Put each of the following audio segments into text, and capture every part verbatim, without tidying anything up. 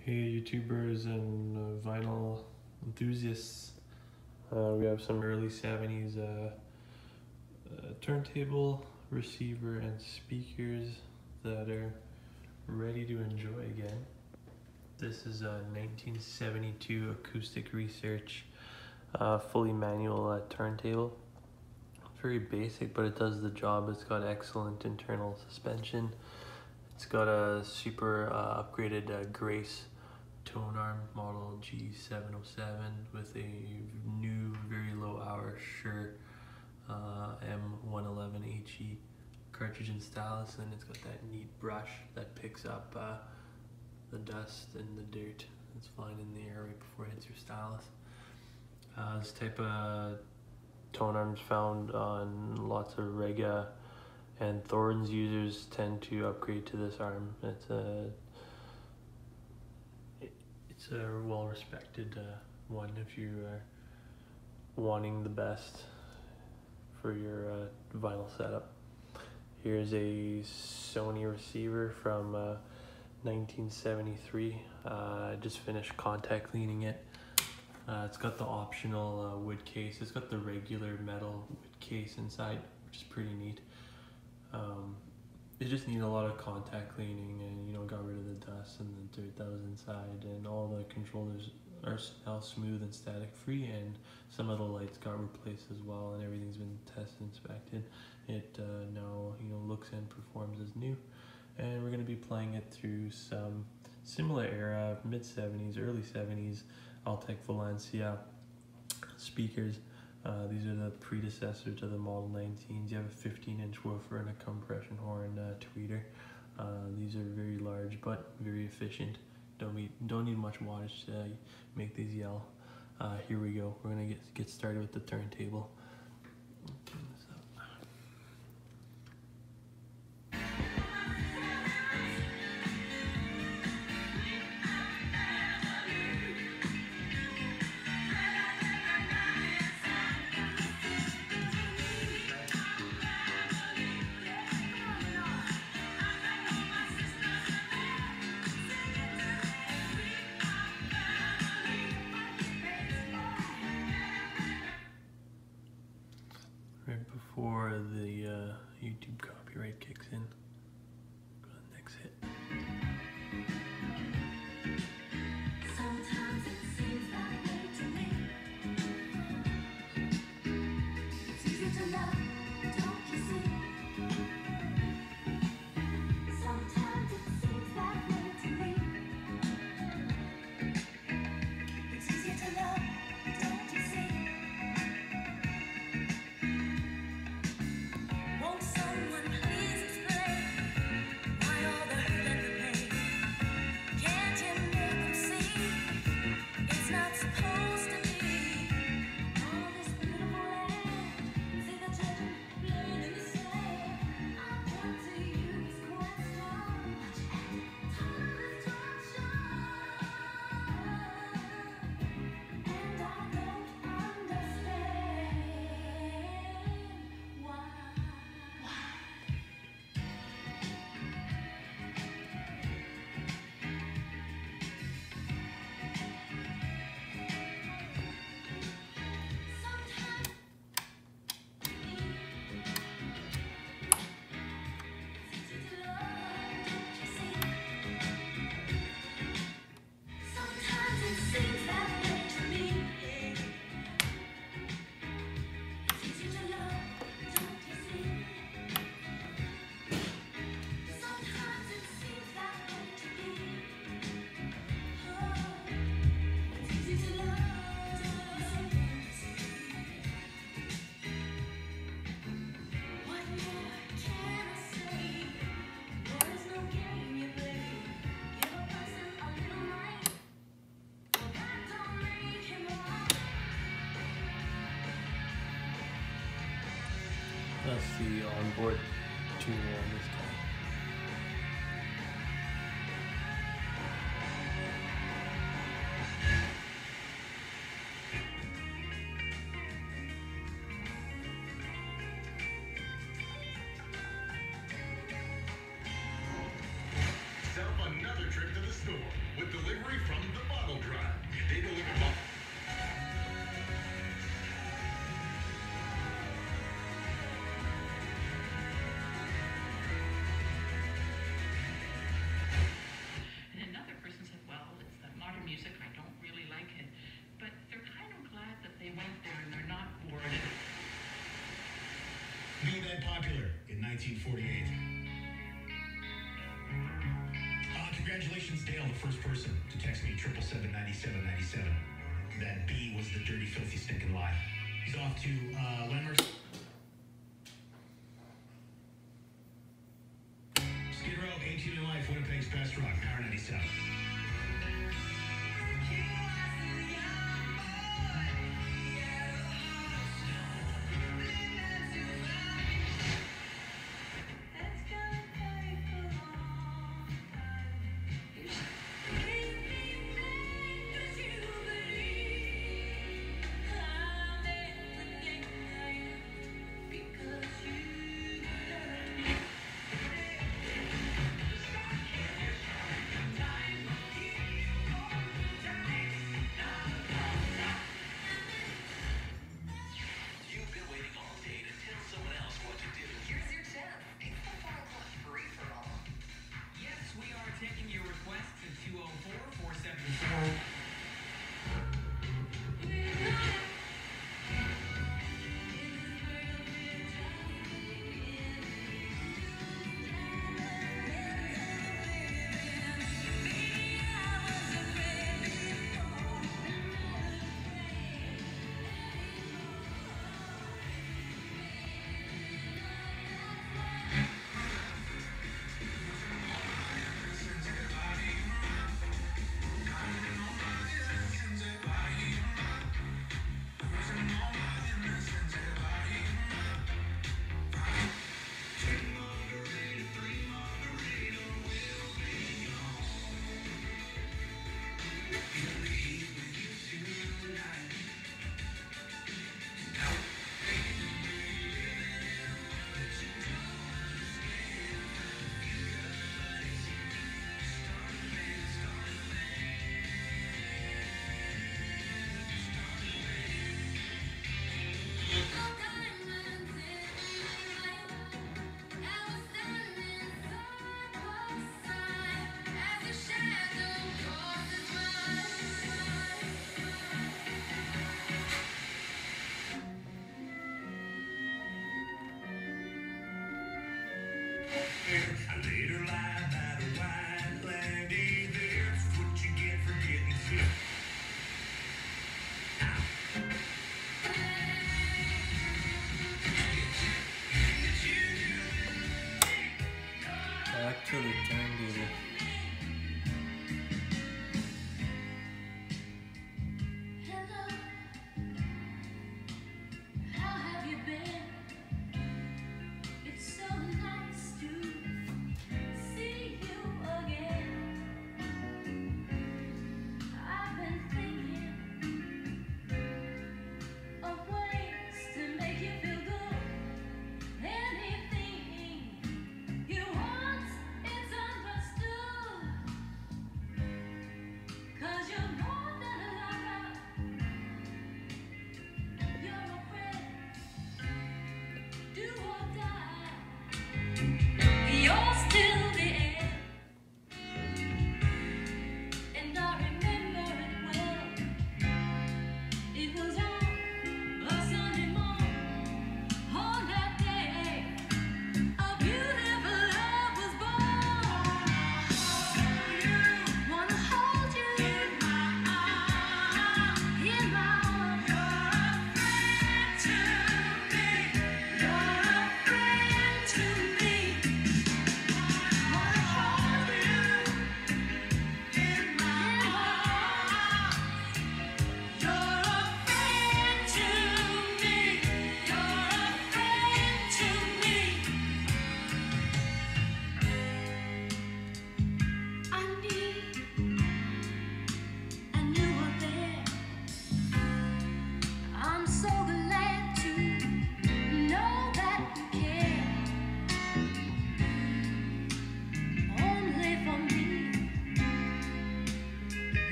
Hey YouTubers and uh, vinyl enthusiasts, uh, we have some early seventies uh, uh, turntable, receiver and speakers that are ready to enjoy again. This is a nineteen seventy-two acoustic research uh, fully manual uh, turntable. It's very basic, but it does the job. It's got excellent internal suspension. It's got a super uh, upgraded uh, Grace Tonearm model G seven oh seven with a new very low hour Shure uh, M one eleven H E cartridge and stylus, and it's got that neat brush that picks up uh, the dust and the dirt that's flying in the air right before it hits your stylus. Uh, this type of Tonearm is found on lots of Rega and Thorns users tend to upgrade to this arm. It's a it's a well-respected uh, one if you are wanting the best for your uh, vinyl setup. Here's a Sony receiver from uh, nineteen seventy-three. Uh, I just finished contact cleaning it. Uh, it's got the optional uh, wood case. It's got the regular metal wood case inside, which is pretty neat. Um, it just needed a lot of contact cleaning, and you know, got rid of the dust and the dirt that was inside, and all the controllers are now smooth and static free, and some of the lights got replaced as well, and everything's been tested, inspected. It uh, now you know looks and performs as new, and we're going to be playing it through some similar era, mid seventies, early seventies Altec Valencia speakers. Uh, these are the predecessor to the Model nineteens. You have a fifteen inch woofer and a compression horn uh, tweeter. Uh, these are very large but very efficient. Don't need, don't need much wattage to make these yell. Uh, here we go. We're gonna get, get started with the turntable. Turn this up. Right before the uh, YouTube copyright kicks in, go to the next hit. Sometimes it seems that way to me. It's easy to love, don't you see? Sometimes it seems that way to me. It's easy to love, don't you see? Won't someone please explain why all the hurt and the pain? Can't you make them see it's not supposed to be? All this beautiful land, see the children playing in the sand. I put to you this question: time is torture, and I don't understand why. Sometimes it's easy to love, don't you see? Sometimes it seems that way to me. It's easy to love, don't you see? Sometimes it seems that way to me. Oh, it's easy to love, don't you see? What more can I say? War is no game you play. Give a person a little might, well, that don't make him right. That's the onboard tuner on this guy. Set up another trip to the store with delivery nineteen forty-eight. Uh, congratulations, Dale, the first person to text me triple seven ninety-seven ninety-seven. That B was the dirty, filthy, stinking lie. He's off to uh, Landmarks. Skid Row, eighteen in Life, Winnipeg's best rock, Power ninety-seven.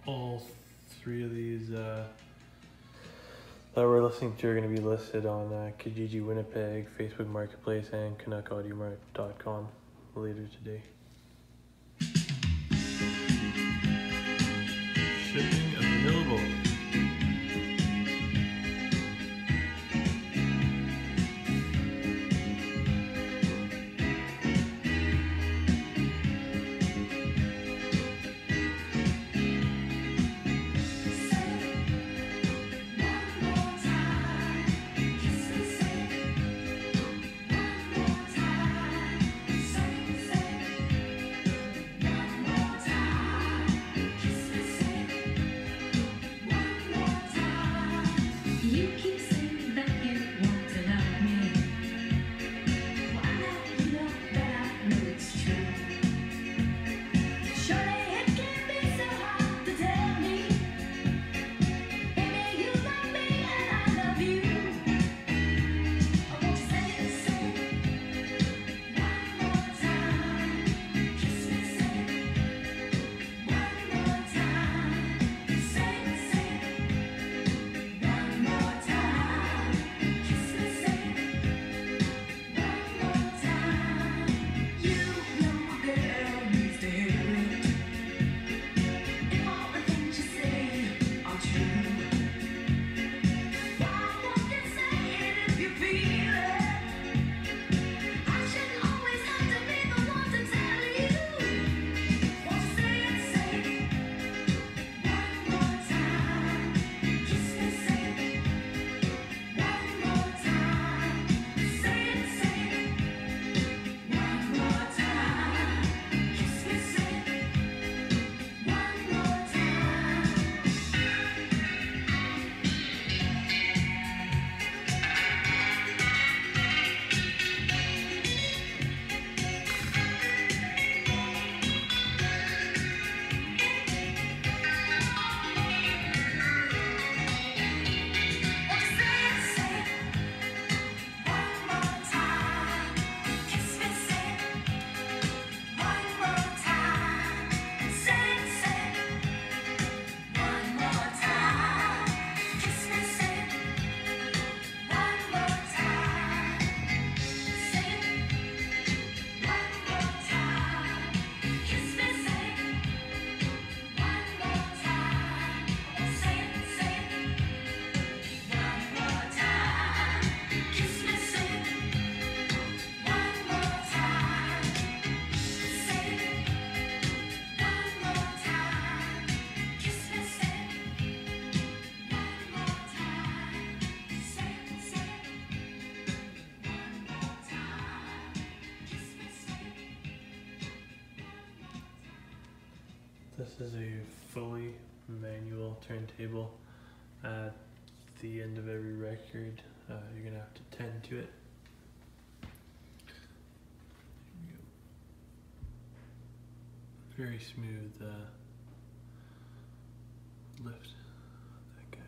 all three of these uh, that we're listening to are going to be listed on uh, Kijiji Winnipeg, Facebook Marketplace, and Canuck Audio Mart dot com later today. Shipping available. This is a fully manual turntable. At the end of every record, uh, you're gonna have to tend to it. Very smooth uh, lift. That guy.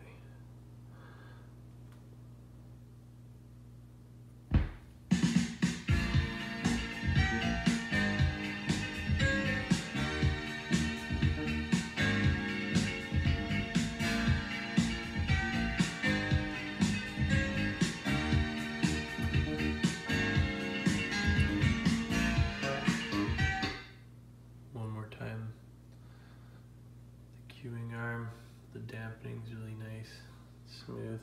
One more time. The cueing arm, the dampening is really nice, smooth.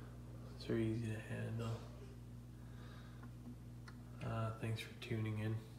It's very easy to handle. Uh, thanks for tuning in.